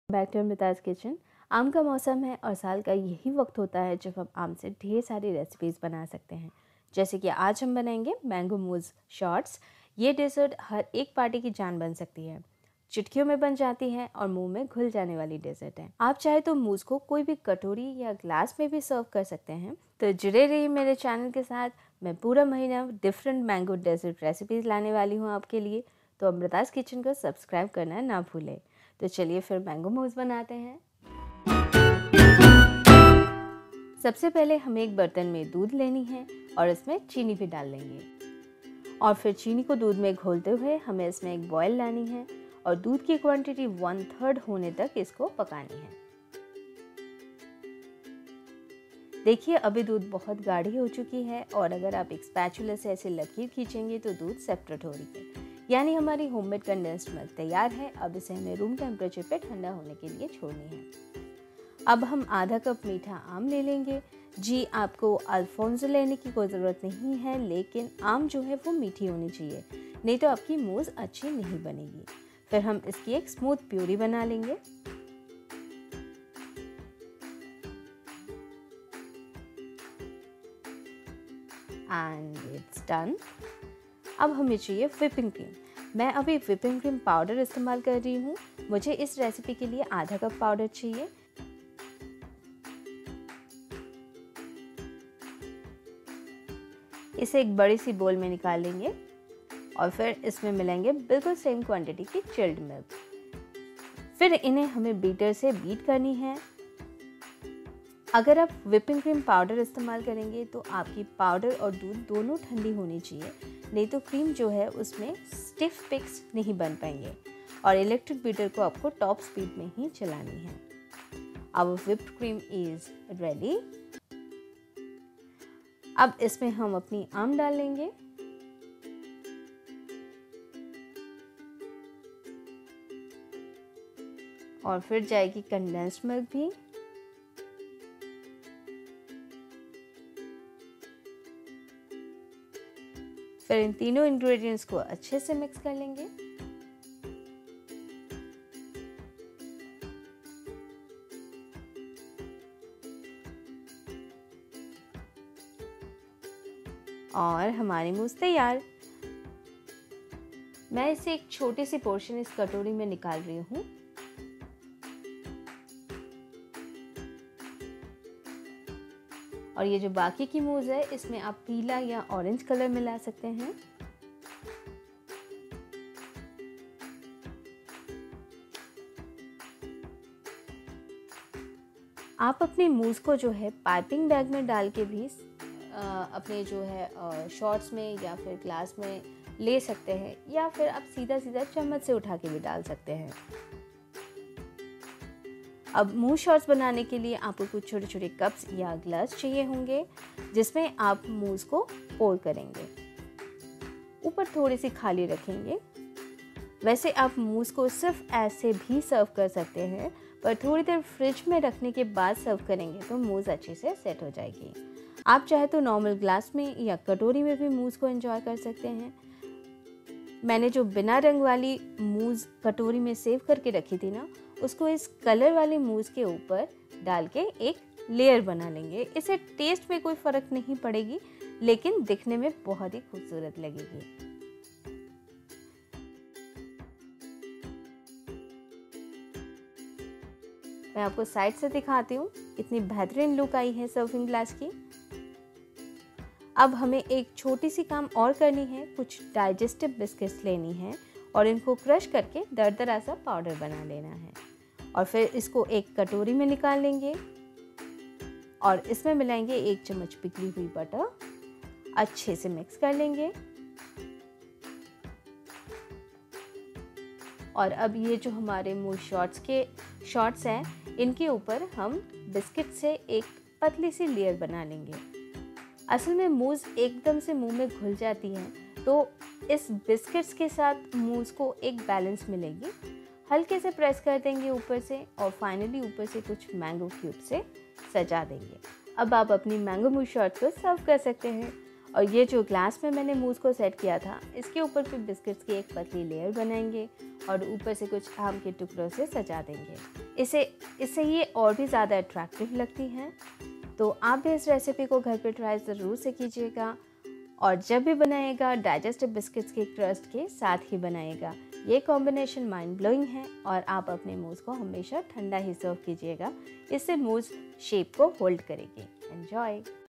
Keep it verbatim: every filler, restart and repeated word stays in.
Back to अमृताज kitchen. आम का मौसम है और साल का यही वक्त होता है जब हम आम से ढेर सारी रेसिपीज़ बना सकते हैं। जैसे कि आज हम बनाएंगे मैंगो मूज़ शॉर्ट्स। ये डेजर्ट हर एक पार्टी की जान बन सकती है, चुटकियों में बन जाती है और मुंह में घुल जाने वाली डेजर्ट है। आप चाहे तो मूज़ को कोई भी कटोरी या ग्लास में भी सर्व कर सकते हैं। तो जुड़े रहिए मेरे चैनल के साथ। मैं पूरा महीना डिफरेंट मैंगो डेजर्ट रेसिपीज़ लाने वाली हूँ आपके लिए, तो अमृताज किचन को सब्सक्राइब करना ना भूलें। तो चलिए फिर मैंगो मूज़ बनाते हैं। सबसे पहले हमें एक बर्तन में दूध लेनी है और इसमें चीनी भी डाल लेंगे और फिर चीनी को दूध में घोलते हुए हमें इसमें एक बॉयल लानी है और दूध की क्वांटिटी वन थर्ड होने तक इसको पकानी है। देखिए अभी दूध बहुत गाढ़ी हो चुकी है और अगर आप एक स्पैचुला से ऐसे लकीर खींचेंगे तो दूध सेपरेट हो रही है, यानी हमारी होममेड कंडेंस्ड मिल्क तैयार है। अब इसे हमें रूम टेम्परेचर पे ठंडा होने के लिए छोड़नी है। अब हम आधा कप मीठा आम ले लेंगे। जी, आपको अल्फोंसो लेने की कोई ज़रूरत नहीं है, लेकिन आम जो है वो मीठी होनी चाहिए, नहीं तो आपकी मूज़ अच्छी नहीं बनेगी। फिर हम इसकी एक स्मूथ प्यूरी बना लेंगे। And it's done. अब हमें चाहिए व्हिपिंग क्रीम। मैं अभी व्हिपिंग क्रीम पाउडर इस्तेमाल कर रही हूँ। मुझे इस रेसिपी के लिए आधा कप पाउडर चाहिए। इसे एक बड़ी सी बोल में निकाल लेंगे और फिर इसमें मिलाएंगे बिल्कुल सेम क्वांटिटी की चिल्ड मिल्क। फिर इन्हें हमें बीटर से बीट करनी है। अगर आप व्हिपिंग क्रीम पाउडर इस्तेमाल करेंगे तो आपकी पाउडर और दूध दोनों ठंडी होनी चाहिए, नहीं तो क्रीम जो है उसमें स्टिफ पिक्स नहीं बन पाएंगे और इलेक्ट्रिक बीटर को आपको टॉप स्पीड में ही चलानी है। अब व्हिप्ड क्रीम इज रेडी। अब इसमें हम अपनी आम डाल लेंगे और फिर जाएगी कंडेंस्ड मिल्क भी। फिर इन तीनों इंग्रेडिएंट्स को अच्छे से मिक्स कर लेंगे। और हमारी मूज़ तैयार। मैं इसे एक छोटी सी पोर्शन इस कटोरी में निकाल रही हूँ। और ये जो बाकी की मूज़ है इसमें आप पीला या ऑरेंज कलर मिला सकते हैं। आप अपनी मूज़ को जो है पाइपिंग बैग में डाल के भी आ, अपने जो है शॉर्ट्स में या फिर ग्लास में ले सकते हैं, या फिर आप सीधा सीधा चम्मच से उठा के भी डाल सकते हैं। अब मूज़ शॉर्ट्स बनाने के लिए आपको कुछ छोटे छोटे कप्स या ग्लास चाहिए होंगे जिसमें आप मूज़ को पोर करेंगे। ऊपर थोड़ी सी खाली रखेंगे। वैसे आप मूज़ को सिर्फ ऐसे भी सर्व कर सकते हैं, पर थोड़ी देर फ्रिज में रखने के बाद सर्व करेंगे तो मूज़ अच्छे से सेट हो जाएगी। आप चाहे तो नॉर्मल ग्लास में या कटोरी में भी मूज़ को एंजॉय कर सकते हैं। मैंने जो बिना रंग वाली मूज़ कटोरी में सेव करके रखी थी ना, उसको इस कलर वाली मूज़ के ऊपर डाल के एक लेयर बना लेंगे। इससे टेस्ट में कोई फ़र्क नहीं पड़ेगी, लेकिन दिखने में बहुत ही खूबसूरत लगेगी। मैं आपको साइड से दिखाती हूँ, इतनी बेहतरीन लुक आई है सर्विंग ग्लास की। अब हमें एक छोटी सी काम और करनी है। कुछ डाइजेस्टिव बिस्किट्स लेनी है और इनको क्रश करके दरदरा सा पाउडर बना लेना है और फिर इसको एक कटोरी में निकाल लेंगे और इसमें मिलाएंगे एक चम्मच पिघली हुई बटर। अच्छे से मिक्स कर लेंगे और अब ये जो हमारे मूज़ शॉर्ट्स के शॉर्ट्स हैं, इनके ऊपर हम बिस्किट से एक पतली सी लेयर बना लेंगे। असल में मूज़ एकदम से मुंह में घुल जाती है, तो इस बिस्किट्स के साथ मूज़ को एक बैलेंस मिलेगी। हल्के से प्रेस कर देंगे ऊपर से और फाइनली ऊपर से कुछ मैंगो क्यूब से सजा देंगे। अब आप अपनी मैंगो मूज़ शॉर्ट्स को सर्व कर सकते हैं और ये जो ग्लास में मैंने मूस को सेट किया था, इसके ऊपर फिर बिस्किट्स की एक पतली लेयर बनाएंगे और ऊपर से कुछ आम के टुकड़ों से सजा देंगे। इसे इससे ये और भी ज़्यादा अट्रैक्टिव लगती हैं। तो आप भी इस रेसिपी को घर पे ट्राई ज़रूर से कीजिएगा और जब भी बनाइएगा डाइजेस्टिव बिस्किट्स के क्रस्ट के साथ ही बनाइएगा। ये कॉम्बिनेशन माइंड ब्लोइंग है और आप अपने मूस को हमेशा ठंडा ही सर्व कीजिएगा, इससे मूस शेप को होल्ड करेगी। एंजॉय।